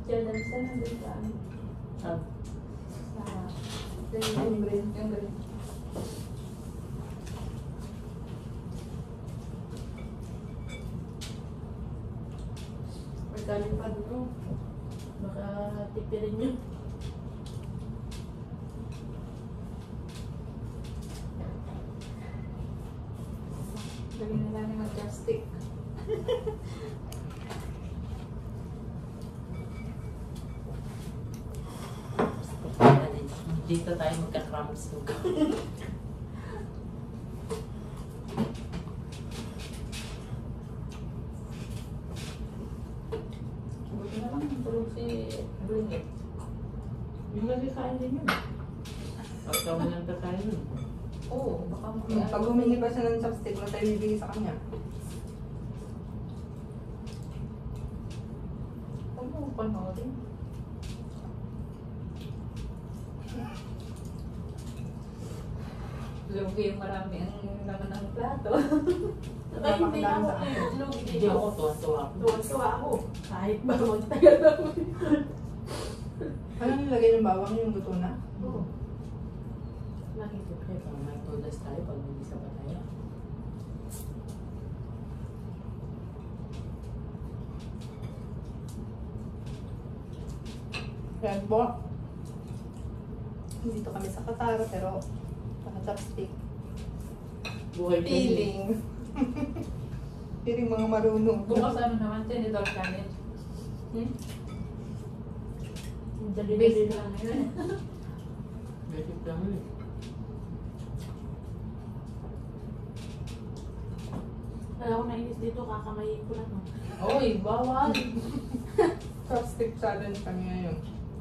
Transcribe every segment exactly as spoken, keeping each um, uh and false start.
Diyan lang siya nandun sa ano. Ah, Sa yung green, yung green. galing pa doon. Baka tipirin nyo. Gawin na lang yung mag-plastic. Dito tayo magka-cramps. Buti na lang yung tulog si Blinget. Yung nagkakain din yun. Pagka mo nang kakain yun. Oo, baka Pag humingi pa siya ng chopstick, wala tayo bibigay sa kanya. Huwag mo panoorin. Lugi yung marami ang naman ng plato. Saka hindi ako eh. Lugi Hindi ako tuwa-tuwa ako. Tuwan-tuwa ako. Kahit ba magtagal ako. Ano nilagay ng bawang yung luto na? Oo. Nakikita ko eh, parang may todas tayo pag hindi sa pataya. Yan po. Dito kami sa Qatar, pero naka-chopstick. Buhay ko yun. Feeling. Feeling mga marunong. Bukas ano naman, Senator Challenge. Hmm? Dali-dali Basic lang. lang yun. Basic lang yun. Kaya ako nainis dito, kakamayin ko lang. Oy, bawal. Chopstick challenge kami ngayon.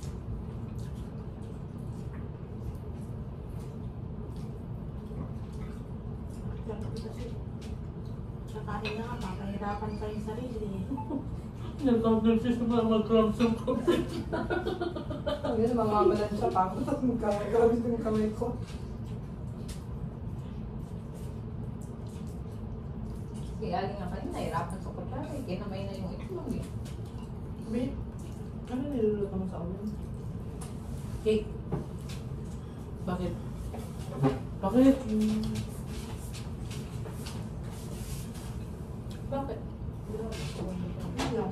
Kasi kakain na nga, papahirapan pa yung sarili. Nag-order siya sa mga mag-cramps ng coffee. Ang yun, mamamalan siya pa ako. Tapos magkamay, grabe yung kamay ko. Si Ali nga kanina, nahirapan sa kutsara. Kinamay na yung itlog eh. Babe, ano niluluto mo sa ulam? Cake. Bakit? Bakit? Bakit? Ano?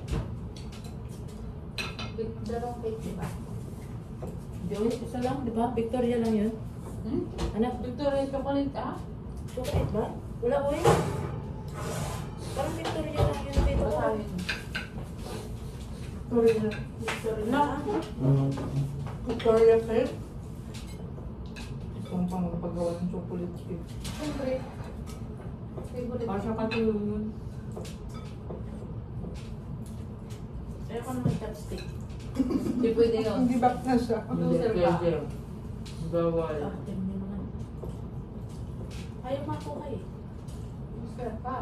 Dalawang cake, di ba? Joey, isa lang, di ba? Victoria lang yun. Hmm? Anak, Victoria Chocolate, ah? Chocolate ba? Wala ko eh. Parang Victoria lang yun dito. Basahin. Victoria. Victoria Na? lang. Victoria cake? Gusto mo pang magpagawa ng chocolate cake. Siyempre. Favorite. Pasya ka tulong yun. Ayaw ko naman chopstick. Hindi pwede yun. Hindi back na siya. hindi, Loser ka. pwede. Bawal. Ah, tingnan mo naman. Ayaw makuha eh. Loser ka.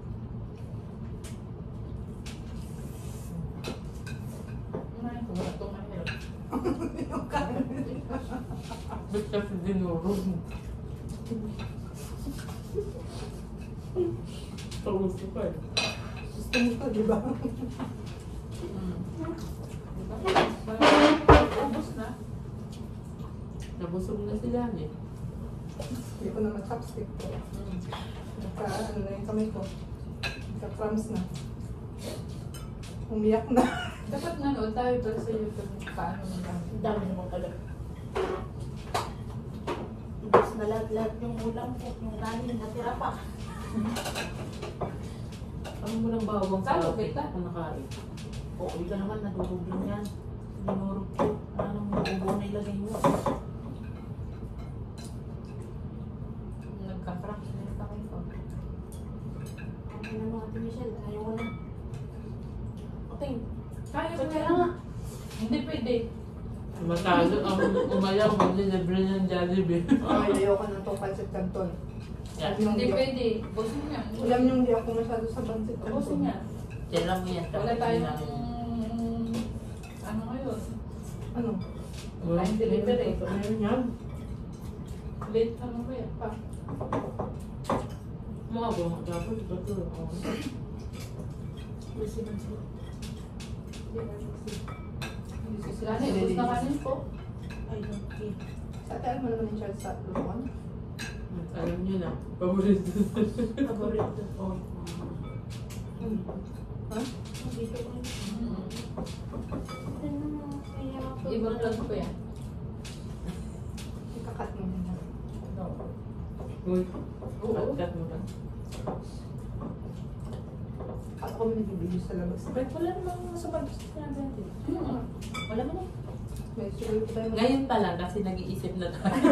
Ay, wala itong mahirap. Ba't kasi dinuro? Pauso ka eh. Gusto mo to, di ba? Hmm. Diba? Parang ubos na. Nabusog na sila eh. Hindi ko naman chopstick ko. Hmm. Naka, ano na yung kamay ko. Naka-crumbs na. Umiyak na. Dapat nanood tayo para sa YouTube paano mo lang. Ang dami naman pala. Ubus na lahat-lahat yung ulam ko, yung kanin, natira pa. Ano mo lang bawang Salo, sa kita. Ano nakain? Oo, ikaw naman, nadurog lang yan. Dinurog ko. Ano mo, ubo na ilagay mo. Nagka-crack na yung kamay ko. Ano na mga Ate Michelle, ayaw ko na. Oting, Kaya mo kaya yan. nga. Hindi pwede. Matalo ang umayaw mag-libre ng Jollibee. Ay, ayoko na itong pancit canton. Yan. Hindi pwede. Bosin niya. Alam niyo, hindi ako masyado sa pancit Bosin canton. niya. Tira mo yan. Wala tapos tayong yun ano ngayon? Ano? ang- Time delivery. Meron yan. Late ano ba yan pa? Mga bang dapat ito ito. Busy man sila. Hindi ba kasi? Sila na, ubos na kanin ko. I don't care. Sa atin, alam mo naman yung child sa luluan. Alam niyo na. Paborito. Paborito. Oh. Hmm. Ha? Dito ko yun. Mm. Ano mo? Kaya ako. Ibang vlog ko yan. Ikakat mo na. No. Uy. Oo. Cut mo lang. Ako kami nagbibigyo sa labas. Ba't wala namang sumagot sa natin? Mm. Wala mo na. May sulit ko tayo. Ngayon pa lang kasi nag-iisip na tayo.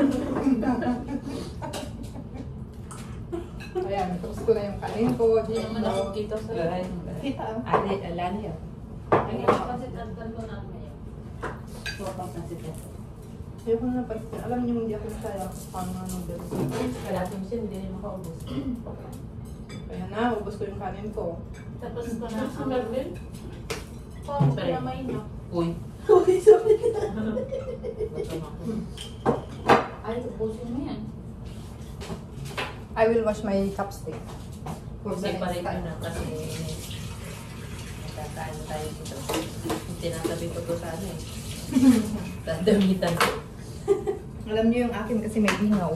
Ayan, tapos ko na yung kanin ko. Hindi naman ako kita sa live. Kita ah. Ali, alani yan. Ay, kasi tantan ko na ngayon. Sopang kasi ito. Ayoko na pa. Alam niyo, hindi ako kaya pang noodles. Kalating siya, hindi rin makaubos. Kaya na, ubos ko yung kanin ko. Tapos ko na. Sa Merlin? Pang Pare. kinamay na. Uy. Uy, sabi ka. Ay, ubusin mo yan. I will wash my chopstick. For the Separate next ko time. na kasi nagkakaan tayo dito. Tinasabi ko to sa ano eh. Dadamitan ko. Alam niyo yung akin kasi may ingaw.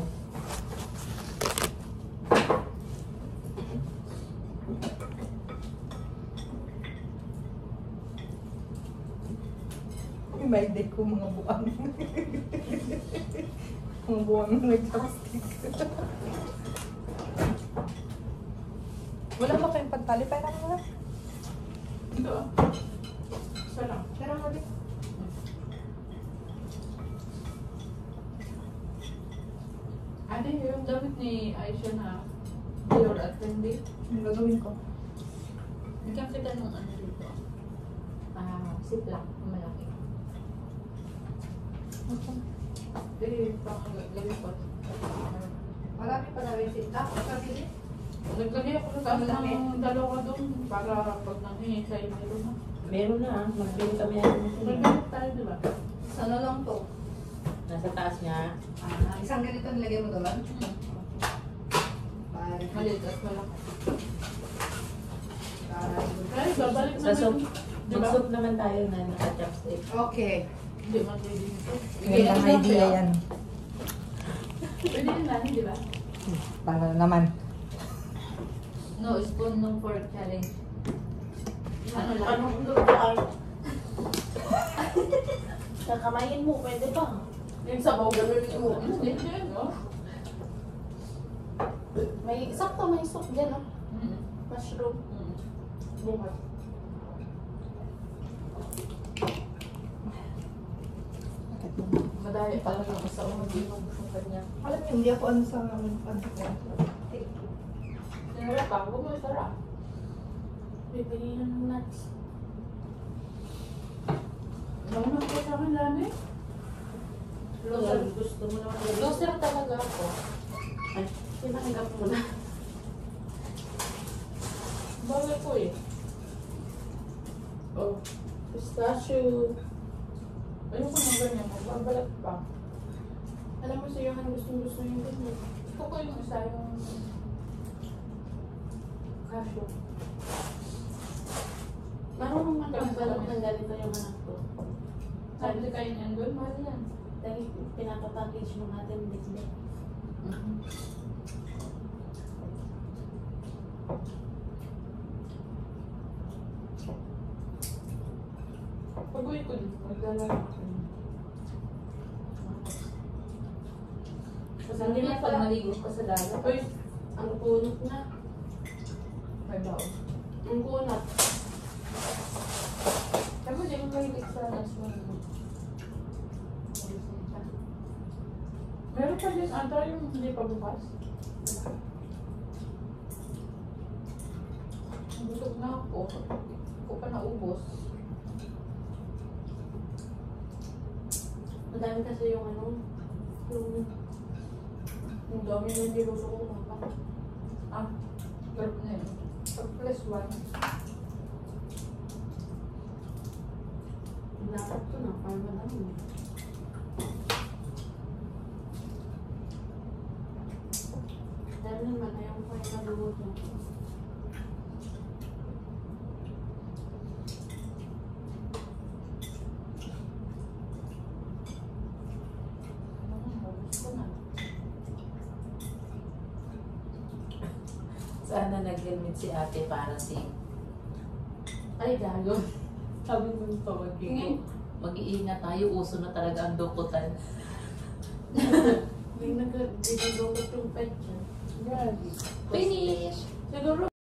May day ko mga buwang. Mga buwang na nag-chopstick. Wala ba kayong pantali? Parang wala. Ito ah. Isa lang. Pero mali. Ate, yung damit ni Aisha na Dior at Fendi. Ang gagawin ko. Bigyan kita nung ano dito. Ah, ziplock na malaki. Eh, pang lalipot. Marami pa na rin sila. Kapili. Naglagay ako ng ano ng dalawa doon para pag nanghingi sa'yo meron na. Meron na ah. Magbili kami yan. Nagganap tayo, di ba? Sana lang to. Nasa taas niya. Ah, isang ganito nilagay mo doon. Bye. Maliit at malaki. Bye. Ay, babalik Sa soup. naman. Di ba? Mag-soup naman tayo na naka-chopstick. Okay. Hindi man pwede nito. Magandang idea yan. Pwede yung nani, di ba? Para naman. No, spoon no fork challenge. Ano lang? Anong lugar? Kakamayin mo, pwede ba? Yung sabaw, gano'n yung ano, hindi yan, no? May sakto may soup dyan, oh. Mm. Mushroom. Mm. Bukas. Madaya talaga yung sa unang limang sa kanya. Alam niyo, hindi ako ano sa ano ko. Sinara ka, huwag mo isara. Bibili ng nuts. Nauna ko sa akin, Lani. Loser, gusto mo naman. Loser talaga ako. Ay, tinanggap mo na. Bagay ko eh. Oh, pistachio. Ayoko nang ganyan, magbabalat pa. Alam mo sa'yo, ang gustong-gusto yung ganyan. Gusto ko yung isa yung cashew. Marunong man kang balot ng ganito yung anak ko. Sabi kayo niyan doon, mahal yan. Dahil pinapapackage mo natin business. Pag-uwi ko dito, maglalaro ako. Kasi hindi na pag maligo ka sa dagat. Uy, ang kunot na. May bao. Ang kunot. Sabi mo, di mo mahilig sa naswan. Meron pa din ata yung hindi pa bukas. Busog na ako. Ako pa naubos. Madami kasi yung ano, yung Yung dami na hindi gusto ko kumapa. Ah, group na yun. Pag plus one. dapat ko na, para madami. Dahil naman, ayaw ko yung nalugot mo. Sana nag-helmet si ate para si... Ay, gago. Sabi mo pa mag-iingat. Mag-iingat tayo. Uso na talaga ang dukutan. May nag-didodokot yung pet dyan. Finish! Siguro